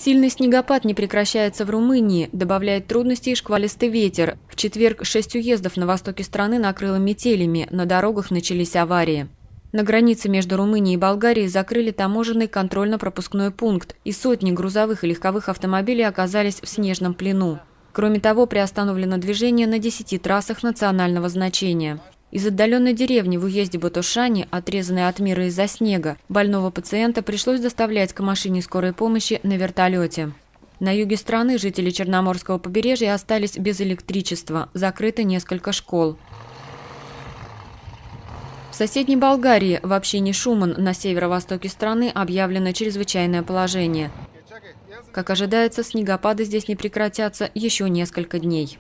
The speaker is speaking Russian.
Сильный снегопад не прекращается в Румынии, добавляет трудностей и шквалистый ветер. В четверг 6 уездов на востоке страны накрыло метелями, на дорогах начались аварии. На границе между Румынией и Болгарией закрыли таможенный контрольно-пропускной пункт, и сотни грузовых и легковых автомобилей оказались в снежном плену. Кроме того, приостановлено движение на 10 трассах национального значения. Из отдаленной деревни в уезде Ботошани, отрезанной от мира из-за снега, больного пациента пришлось доставлять к машине скорой помощи на вертолете. На юге страны жители Черноморского побережья остались без электричества, закрыто несколько школ. В соседней Болгарии, в общине Шуман на северо-востоке страны, объявлено чрезвычайное положение. Как ожидается, снегопады здесь не прекратятся еще несколько дней.